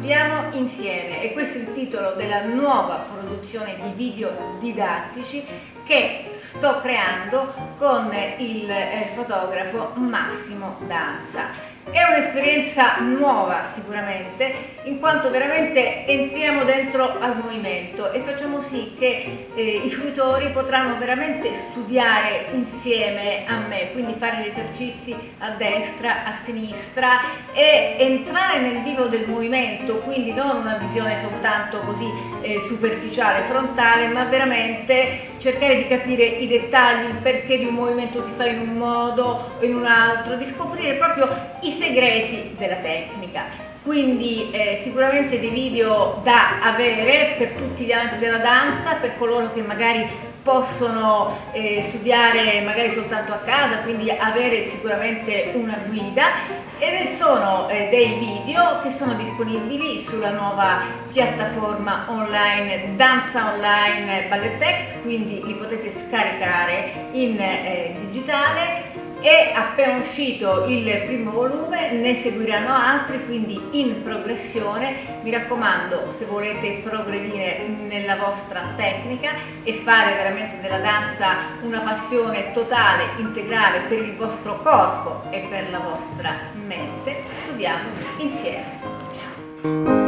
Studiamo insieme, e questo è il titolo della nuova produzione di video didattici che sto creando con il fotografo Massimo Danza. È un'esperienza nuova sicuramente, in quanto veramente entriamo dentro al movimento e facciamo sì che i fruitori potranno veramente studiare insieme a me, quindi fare gli esercizi a destra, a sinistra e entrare nel vivo del movimento, quindi non una visione soltanto così superficiale, frontale, ma veramente cercare di capire i dettagli, il perché di un movimento si fa in un modo o in un altro, di scoprire proprio i segreti della tecnica. Quindi sicuramente dei video da avere per tutti gli amanti della danza, per coloro che magari possono studiare magari soltanto a casa, quindi avere sicuramente una guida, ed sono dei video che sono disponibili sulla nuova piattaforma online Danza Online Ballettext, quindi li potete scaricare in digitale. È appena uscito il primo volume, ne seguiranno altri, quindi in progressione. Mi raccomando, se volete progredire nella vostra tecnica e fare veramente della danza una passione totale, integrale per il vostro corpo e per la vostra mente, studiamo insieme. Ciao!